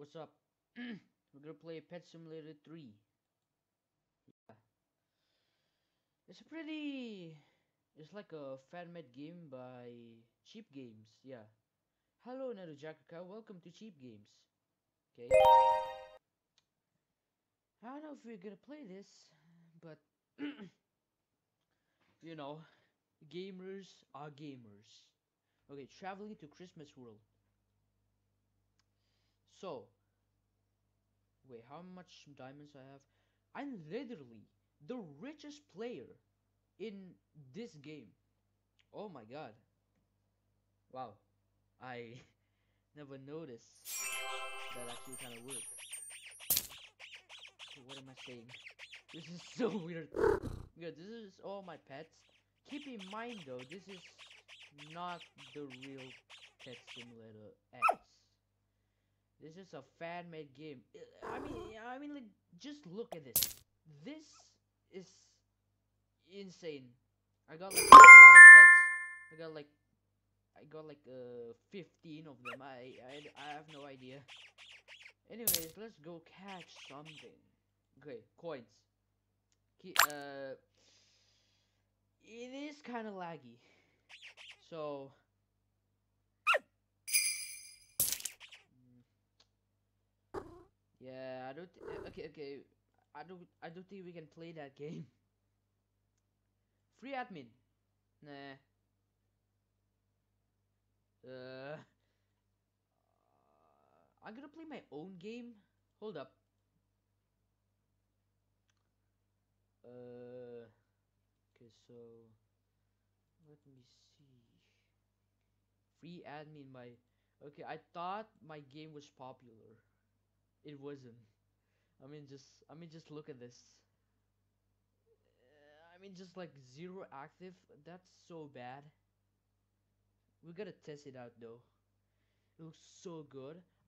What's up? We're gonna play Pet Simulator 3. Yeah. It's a pretty... It's like a fan-made game by Cheap Games. Yeah. Hello, Narujakaka. Welcome to Cheap Games. Okay. I don't know if we're gonna play this, but... you know, gamers are gamers. Okay, traveling to Christmas World. So, wait, how much diamonds I have? I'm literally the richest player in this game. Oh my god. Wow. I never noticed that actually kind of worked. Okay, what am I saying? This is so weird. Because this is all my pets. Keep in mind though, this is not the real Pet Simulator X. This is a fan-made game. I mean, like, just look at this. This is insane. I got like a lot of pets. I got like 15 of them. I have no idea. Anyways, let's go catch something. Okay, coins. It is kind of laggy. So, yeah, I don't. Okay. I don't think we can play that game. Free admin. Nah. Uh, I'm gonna play my own game. Hold up. Okay, so let me see. Free admin my. Okay, I thought my game was popular. It wasn't. I mean, just look at this. Just like zero active. That's so bad. We gotta test it out though. It looks so good.